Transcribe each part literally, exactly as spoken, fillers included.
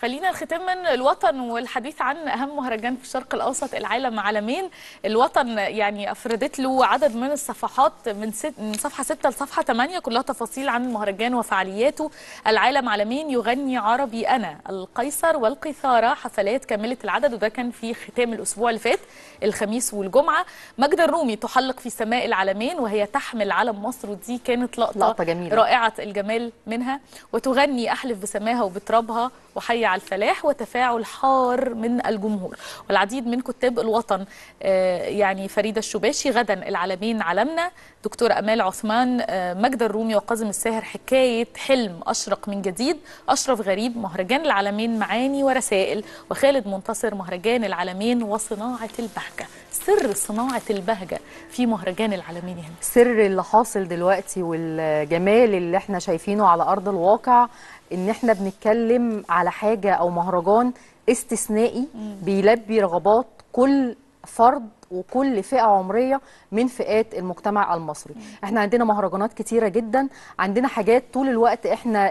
خلينا الختام من الوطن والحديث عن أهم مهرجان في الشرق الأوسط، العالم عالمين. الوطن يعني أفردت له عدد من الصفحات من, ست من صفحة ستة لصفحة ثمانية كلها تفاصيل عن المهرجان وفعالياته. العالم عالمين يغني عربي أنا، القيصر والقيثارة، حفلات كاملة العدد، وده كان في ختام الأسبوع اللي فات الخميس والجمعة. ماجدة الرومي تحلق في سماء العالمين وهي تحمل علم مصر، ودي كانت لقطة, لقطة جميلة رائعة الجمال منها. وتغني أحلف بسماها وبترابها وحي على الفلاح، وتفاعل حار من الجمهور. والعديد من كتاب الوطن يعني فريدة الشباشي، غدا العالمين علمنا، دكتور أمال عثمان، ماجدة الرومي وقاسم الساهر، حكاية حلم أشرق من جديد، أشرف غريب، مهرجان العالمين معاني ورسائل، وخالد منتصر، مهرجان العالمين وصناعة البهجة. سر صناعة البهجة في مهرجان العالمين هنا، سر اللي حاصل دلوقتي والجمال اللي احنا شايفينه على أرض الواقع، ان احنا بنتكلم على حاجة او مهرجان استثنائي بيلبي رغبات كل فرد وكل فئة عمرية من فئات المجتمع المصري. احنا عندنا مهرجانات كتيرة جدا، عندنا حاجات طول الوقت احنا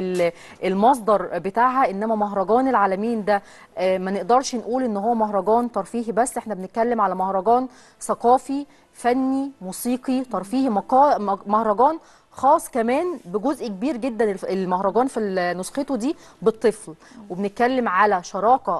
المصدر بتاعها، انما مهرجان العالمين ده ما نقدرش نقول ان هو مهرجان ترفيهي بس، احنا بنتكلم على مهرجان ثقافي فني موسيقي ترفيهي، مهرجان خاص كمان بجزء كبير جدا المهرجان في نسخته دي بالطفل. وبنتكلم على شراكه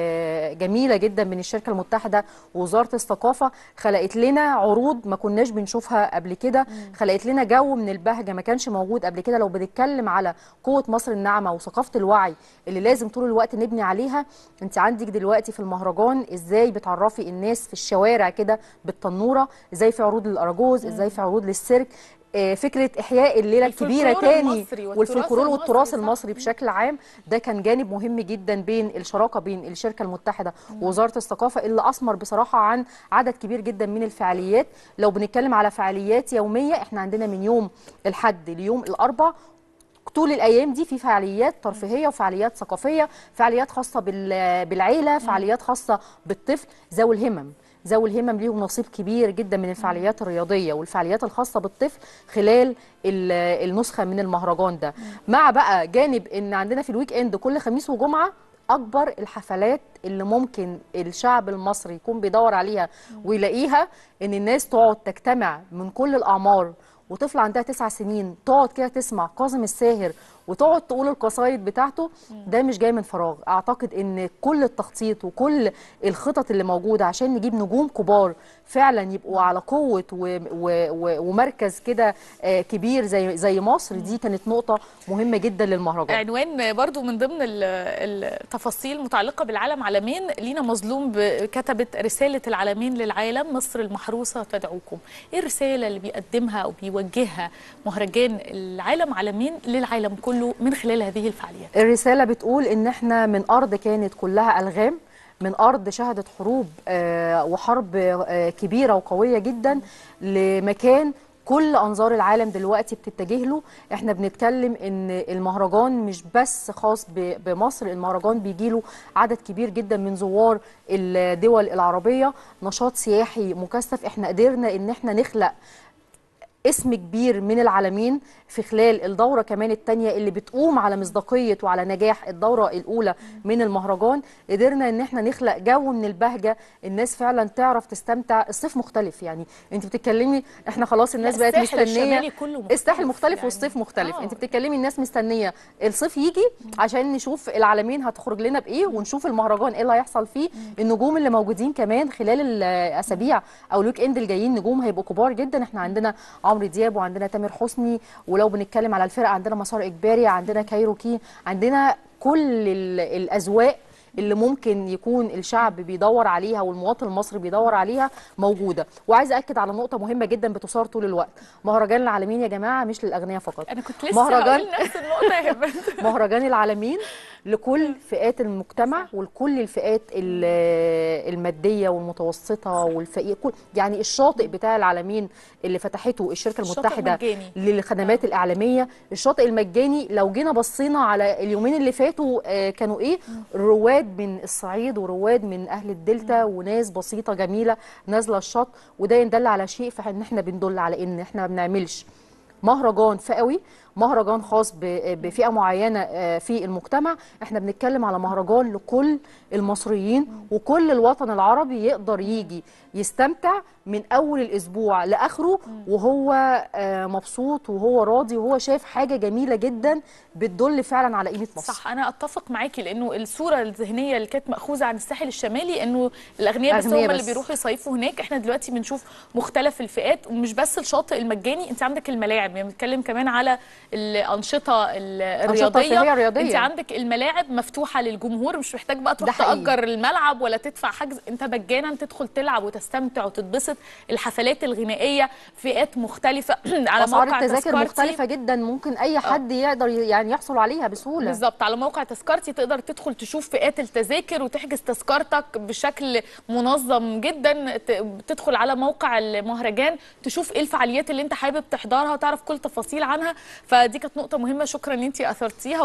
جميله جدا من الشركه المتحده ووزاره الثقافه، خلقت لنا عروض ما كناش بنشوفها قبل كده، خلقت لنا جو من البهجه ما كانش موجود قبل كده. لو بنتكلم على قوه مصر الناعمه وثقافه الوعي اللي لازم طول الوقت نبني عليها، انت عندك دلوقتي في المهرجان ازاي بتعرفي الناس في الشوارع كده بالتنوره، ازاي في عروض للاراجوز، ازاي في عروض للسيرك، فكره احياء الليله الكبيره تاني والفلكلور والتراث المصري بشكل عام. ده كان جانب مهم جدا بين الشراكه بين الشركه المتحده ووزاره الثقافه اللي اثمر بصراحه عن عدد كبير جدا من الفعاليات. لو بنتكلم على فعاليات يوميه، احنا عندنا من يوم الحد ليوم الاربع طول الايام دي في فعاليات ترفيهيه وفعاليات ثقافيه، فعاليات خاصه بالعيله، فعاليات خاصه بالطفل. ذوي الهمم ذوي الهمم ليهم نصيب كبير جدا من الفعاليات الرياضيه والفعاليات الخاصه بالطفل خلال النسخه من المهرجان ده. مع بقى جانب ان عندنا في الويك اند كل خميس وجمعه اكبر الحفلات اللي ممكن الشعب المصري يكون بيدور عليها ويلاقيها، ان الناس تقعد تجتمع من كل الاعمار، وطفل عندها تسع سنين تقعد كده تسمع كاظم الساهر وتقعد تقول القصايد بتاعته. ده مش جاي من فراغ. اعتقد ان كل التخطيط وكل الخطط اللي موجوده عشان نجيب نجوم كبار فعلا يبقوا على قوه و و و ومركز كده كبير زي زي مصر، دي كانت نقطه مهمه جدا للمهرجان. عنوان برضو من ضمن التفاصيل المتعلقه بالعالم عالمين، لينا مظلوم كتبت رساله العالمين للعالم، مصر المحروسه تدعوكم. ايه الرساله اللي بيقدمها او بيوجهها مهرجان العالم عالمين للعالم كله من خلال هذه الفعاليات؟ الرسالة بتقول إن إحنا من أرض كانت كلها ألغام، من أرض شهدت حروب وحرب كبيرة وقوية جدا، لمكان كل أنظار العالم دلوقتي بتتجه له. إحنا بنتكلم إن المهرجان مش بس خاص بمصر، المهرجان بيجي له عدد كبير جدا من زوار الدول العربية، نشاط سياحي مكثف. إحنا قدرنا إن إحنا نخلق اسم كبير من العالمين في خلال الدورة كمان الثانية اللي بتقوم على مصداقية وعلى نجاح الدورة الأولى من المهرجان. قدرنا ان احنا نخلق جو من البهجة، الناس فعلا تعرف تستمتع. الصيف مختلف، يعني انت بتتكلمي احنا خلاص الناس بقت مستنية الساحل مختلف يعني. والصيف مختلف. آه. انت بتتكلمي الناس مستنية الصيف يجي عشان نشوف العالمين هتخرج لنا بايه، ونشوف المهرجان ايه اللي هيحصل فيه. النجوم اللي موجودين كمان خلال الاسابيع او الويك اند الجايين نجوم هيبقوا كبار جدا. احنا عندنا عمرو دياب وعندنا تامر حسني، ولو بنتكلم على الفرقه عندنا مسار اجباري، عندنا كايروكي، عندنا كل الاذواق اللي ممكن يكون الشعب بيدور عليها والمواطن المصري بيدور عليها موجوده. وعايزه اكد على نقطه مهمه جدا بتثار طول الوقت، مهرجان العالمين يا جماعه مش للاغنياء فقط. انا كنت لسه مهرجان نفس النقطه يا هبه. مهرجان العالمين لكل فئات المجتمع ولكل الفئات الماديه والمتوسطه والفقير، كل يعني الشاطئ بتاع العالمين اللي فتحته الشركه المتحده للخدمات الاعلاميه، الشاطئ المجاني. لو جينا بصينا على اليومين اللي فاتوا كانوا ايه، رواد من الصعيد ورواد من اهل الدلتا وناس بسيطه جميله نازله الشط. وده يدل على شيء، فان احنا بندل على ان احنا ما بنعملش مهرجان فئوي، مهرجان خاص بفئه معينه في المجتمع، احنا بنتكلم على مهرجان لكل المصريين وكل الوطن العربي يقدر يجي يستمتع من اول الاسبوع لاخره وهو مبسوط وهو راضي وهو شايف حاجه جميله جدا بتدل فعلا على قيمه مصر. صح، انا اتفق معاكي، لانه الصوره الذهنيه اللي كانت ماخوذه عن الساحل الشمالي انه الاغنياء بس هم بس. اللي بيروحوا يصيفوا هناك. احنا دلوقتي بنشوف مختلف الفئات، ومش بس الشاطئ المجاني، انت عندك الملاعب، يعني بنتكلم كمان على الانشطه الرياضيه. رياضية. انت عندك الملاعب مفتوحه للجمهور، مش محتاج بقى تروح تأجر الملعب ولا تدفع حجز، انت مجانا تدخل تلعب وتستمتع وتتبسط. الحفلات الغنائيه فئات مختلفه على موقع التذاكر مختلفه جدا، ممكن اي حد أوه. يقدر يعني يحصل عليها بسهوله. بالظبط، على موقع تذكرتي تقدر تدخل تشوف فئات التذاكر وتحجز تذكرتك بشكل منظم جدا. تدخل على موقع المهرجان تشوف ايه الفعاليات اللي انت حابب تحضرها وتعرف كل تفاصيل عنها. فدي كانت نقطه مهمه، شكرا ان انت اثرتيها.